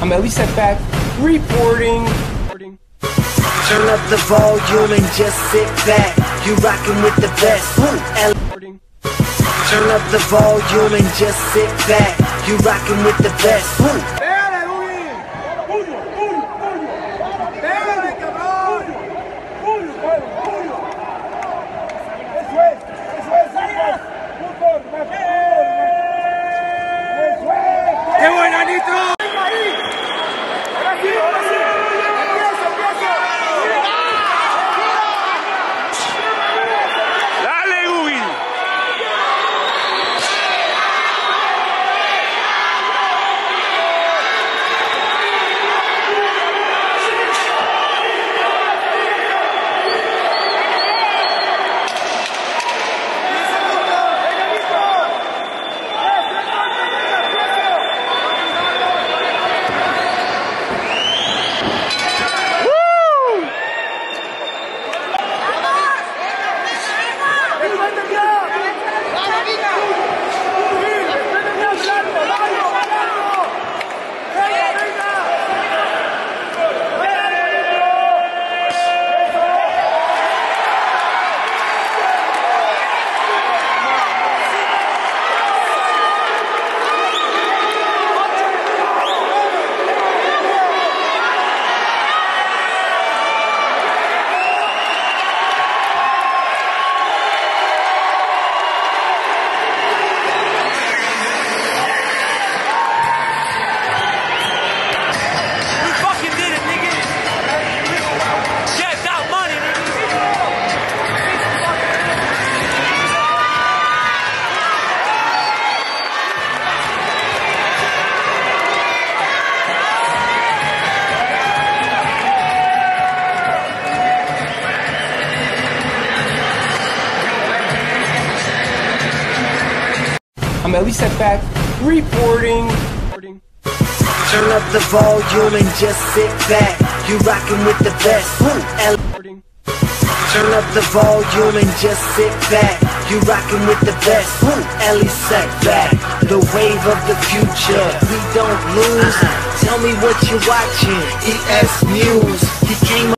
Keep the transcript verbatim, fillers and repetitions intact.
I'm at least at back reporting. Turn up the volume and just sit back. You rockin' with the best. L Turn up the volume and just sit back. You rockin' with the best. ¡Pégale, Luis! ¡Puño, puño, puño! ¡Pégale, cabrón! ¡Puño, puño, puño! ¡Eso es! ¡Eso es! ¡Sigas! ¡Fútbol! ¡Más fútbol! ¡Eso es! ¡Qué buena, Nitro! ¡Ahí! ¡Ahora sí, ahora sí! ¡Empieza, empieza! ¡Dale, Gubi! I'm at least at back reporting. Turn up the volume and just sit back. You rockin' with the best. L Turn up the volume and just sit back. You rockin' with the best. Ellie set back. The wave of the future. We don't lose. Tell me what you're watching. E S News. He came